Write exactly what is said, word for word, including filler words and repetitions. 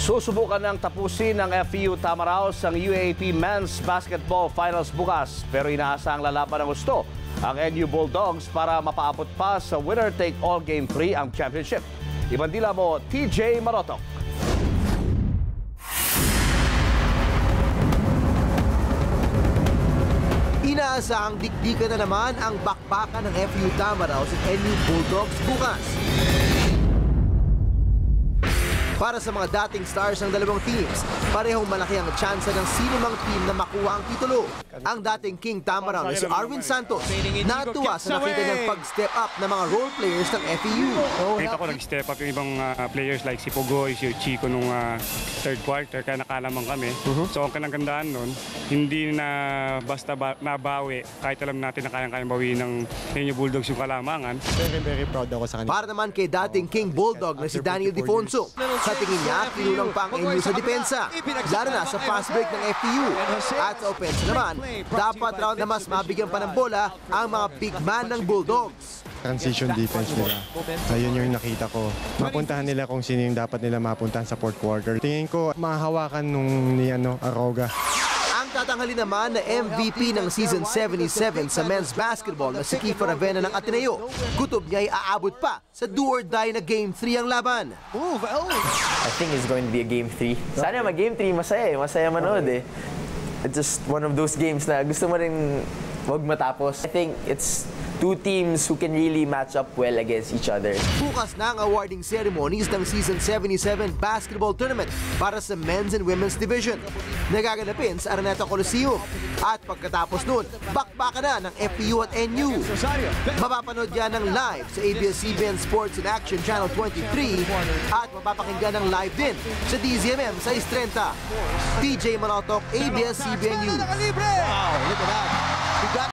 Susubukan ng tapusin ng F E U Tamaraws ang U A A P Men's Basketball Finals bukas. Pero inaasang lalaban ng gusto ang N U Bulldogs para mapaabot pa sa winner-take-all Game three ang championship. Bandila mo, T J Marotok. Inaasahang dikdikan na naman ang bakbakan ng F E U Tamaraws at N U Bulldogs bukas. Para sa mga dating stars ng dalawang teams, parehong malaki ang tsansa ng sino mang team na makuha ang titulo. Ang dating King Tamaraw na si Arvin Santos, natuwa sa nakita niyang pag-step up ng mga role players ng F E U. Kita ko nag-step up yung ibang uh, players like si Pugoy, si Chico nung uh, third quarter, kaya nakalamang kami. Uh-huh. So ang kanagandaan nun, hindi na basta ba nabawi, kahit alam natin na kayang-kayang bawiin ng N U Bulldogs yung kalamangan. Very, very proud ako sa kanila. Para naman kay dating King Bulldog na si Daniel Defonso, sa tingin niya, kinulang pa ang N U sa depensa, lalo na sa fast break ng F E U. At sa offense naman, dapat round na mas mabigyan pa ng bola ang mga big man ng Bulldogs. Transition defense nila. Ayun yung nakita ko. Mapuntahan nila kung sino yung dapat nila mapuntahan sa fourth quarter. Tingin ko, mahahawakan nung ni ano, Aroga. Tatanghalin naman na M V P ng season seventy-seven sa men's basketball na si Kiefer Avena ng Ateneo. Kutob niya ay aabot pa sa do-or-die na Game three ang laban. I think it's going to be a Game three. Sana mag-Game three, masaya eh. Masaya manood eh. It's just one of those games na gusto mo rin wag matapos. I think it's two teams who can really match up well against each other. Bukas na ang awarding ceremonies ng season seventy-seven basketball tournament para sa men's and women's division. Nagaganapin sa Araneta Coliseum. At pagkatapos nun, bakbakan na ng F E U at N U. Mapapanood yan ng live sa A B S C B N Sports in Action Channel twenty-three at mapapakinggan ng live din sa D Z M M sa six thirty. T J Marotok, A B S C B N News. Wow, look at that.